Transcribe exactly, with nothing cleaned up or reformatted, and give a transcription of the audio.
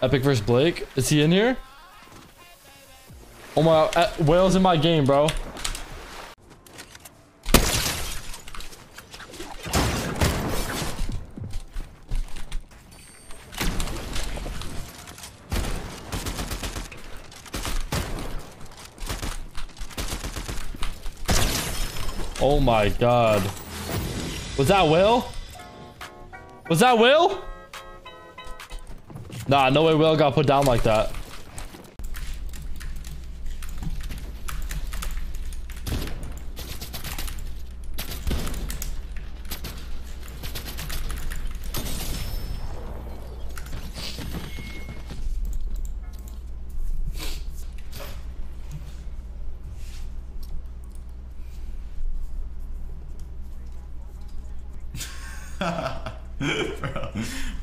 Epic versus Blake. Is he in here? Oh my, uh, Whale's in my game, bro. Oh my god. Was that Will? Was that Will? Nah, no way Will got put down like that. Bro,